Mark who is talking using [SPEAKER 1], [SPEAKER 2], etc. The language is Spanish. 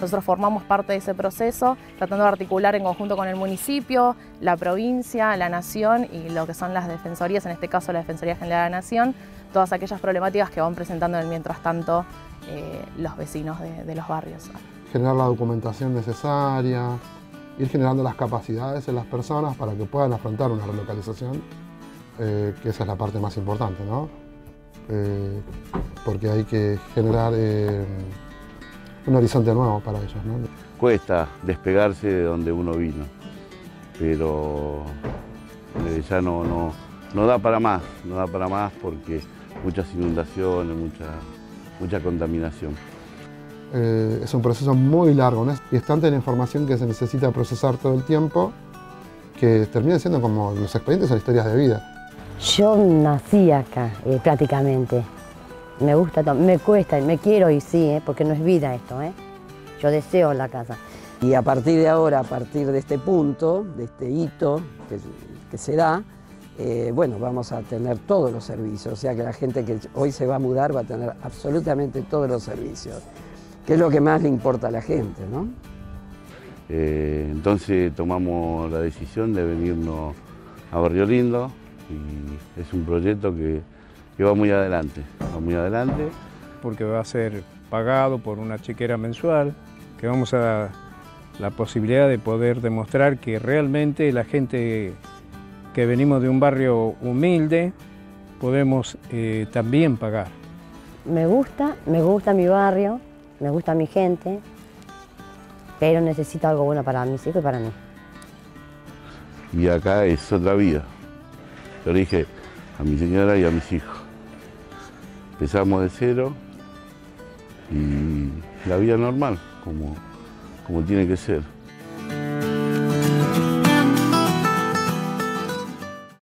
[SPEAKER 1] Nosotros formamos parte de ese proceso, tratando de articular en conjunto con el municipio, la provincia, la nación y lo que son las defensorías, en este caso la Defensoría General de la Nación, todas aquellas problemáticas que van presentando en el mientras tanto los vecinos de los barrios.
[SPEAKER 2] Generar la documentación necesaria, ir generando las capacidades en las personas para que puedan afrontar una relocalización, que esa es la parte más importante, ¿no? Porque hay que generar un horizonte nuevo para ellos, ¿no?
[SPEAKER 3] Cuesta despegarse de donde uno vino, pero ya no da para más, porque muchas inundaciones, mucha contaminación.
[SPEAKER 2] Es un proceso muy largo, ¿no? Y es tanta la información que se necesita procesar todo el tiempo que termina siendo como los expedientes son historias de vida.
[SPEAKER 4] Yo nací acá, prácticamente. Me gusta, me cuesta, me quiero y sí, porque no es vida esto, Yo deseo la casa.
[SPEAKER 5] Y a partir de ahora, a partir de este punto, de este hito que se da, bueno, vamos a tener todos los servicios, o sea que la gente que hoy se va a mudar va a tener absolutamente todos los servicios, que es lo que más le importa a la gente, ¿no?
[SPEAKER 3] Entonces tomamos la decisión de venirnos a Barrio Lindo y es un proyecto que va muy adelante,
[SPEAKER 6] porque va a ser pagado por una chequera mensual, que vamos a dar la posibilidad de poder demostrar que realmente la gente que venimos de un barrio humilde podemos también pagar.
[SPEAKER 4] Me gusta mi barrio, me gusta mi gente, pero necesito algo bueno para mis hijos y para mí.
[SPEAKER 3] Y acá es otra vida. Lo dije a mi señora y a mis hijos. Empezamos de cero y la vida normal, como tiene que ser.